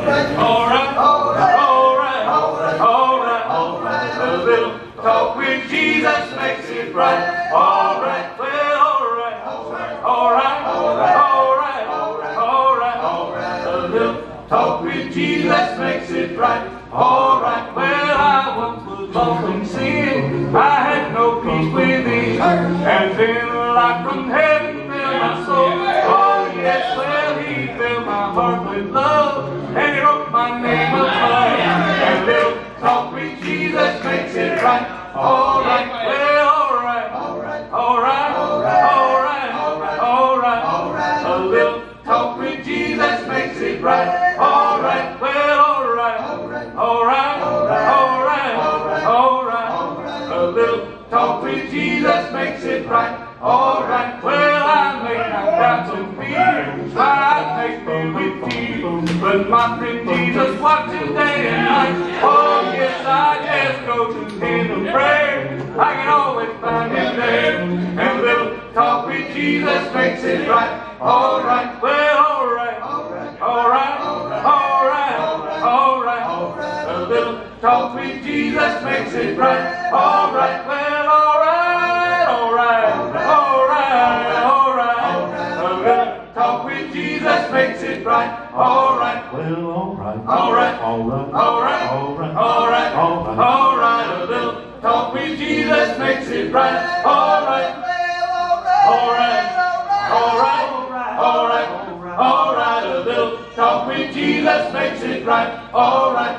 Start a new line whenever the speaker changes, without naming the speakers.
Alright, alright, alright, alright. A little talk with Jesus makes it right. Alright, well, alright, alright, alright, alright. A little talk with Jesus makes it right. Alright, well, I once was lost in sin. I had no peace within. And then a light from heaven filled my soul. Oh yes, well, he filled my heart with love. And he wrote my name above. And little talk with Jesus makes it right. Alright, well, alright, alright, alright, alright. A little talk with Jesus makes it right. Alright, well, alright, alright, alright, alright. A little talk with Jesus makes it right. Alright, well, I may have doubts and fears, I may fill with tears, but my friend Jesus watches day and night. Oh yes, I just go to him in prayer. I can always find him there. And little talk with Jesus makes it right. Alright, well, alright, alright, alright, alright. A little talk with Jesus makes it right. Alright, well, alright, alright, alright, alright. A little talk with Jesus makes it right. Alright, well, alright, alright, alright, alright, alright, alright. A little talk with Jesus makes it right. Alright, alright, alright, alright, alright. A little talk with Jesus makes it right. Alright.